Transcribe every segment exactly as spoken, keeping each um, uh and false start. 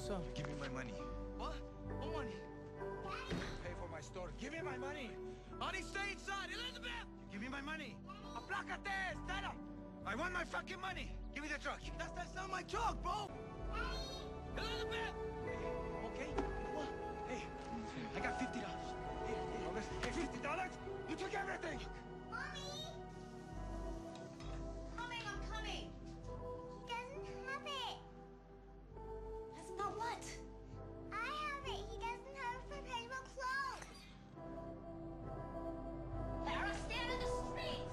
What's up? Give me my money. What? What money? Pay for my store. Give me my money. Honey, stay inside. Elizabeth! Give me my money. Aplácate, Stella. I want my fucking money. Give me the truck. That's, that's not my truck, bro! Elizabeth! Okay. What? Hey, I got fifty dollars. Here, here. Hey, fifty dollars? You took everything. Mommy! Coming, I'm coming. He doesn't have it. Doesn't know what? I have it. He doesn't have a perpetual cloak. Lara, stand in the street!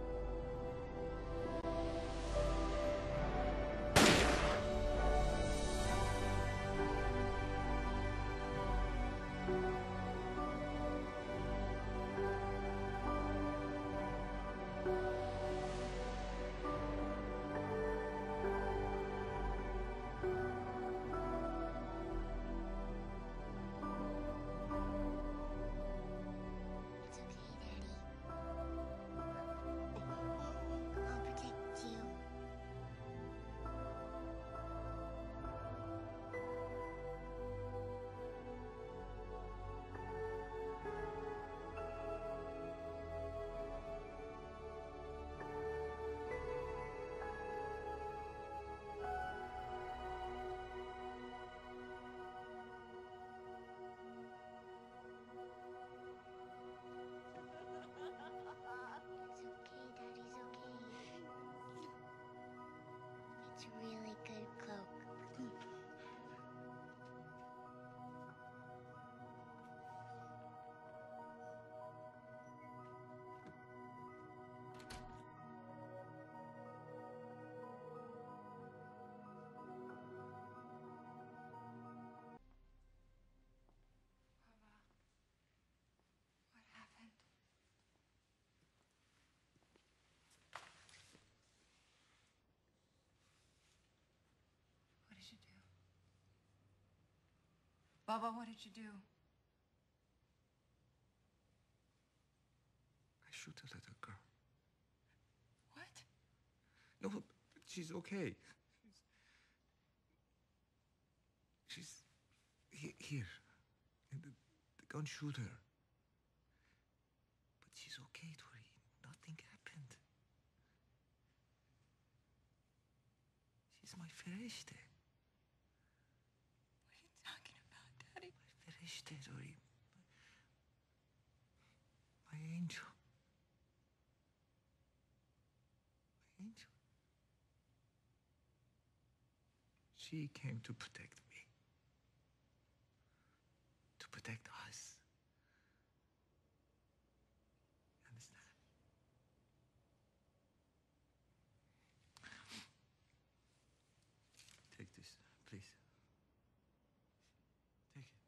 It's okay, Daddy. I'll protect you. It's okay, Daddy's okay. It's a really good cloak. What happened? What did you do? Baba, what did you do? I shoot a little girl. What? No, but she's okay. She's, she's he- here. And the, the gun shoot her. But she's okay, Tori. Nothing happened. She's my fereshte. What are you talking about, Daddy? My fereshte, Tori. My angel. My angel. She came to protect me. To protect us. You understand? Take this, please. Take it.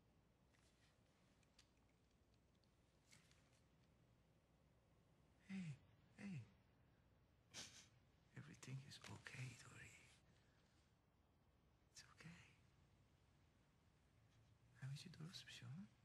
Hey, hey. Everything is okay, Tori. It's okay. همه چی درست میشه ها؟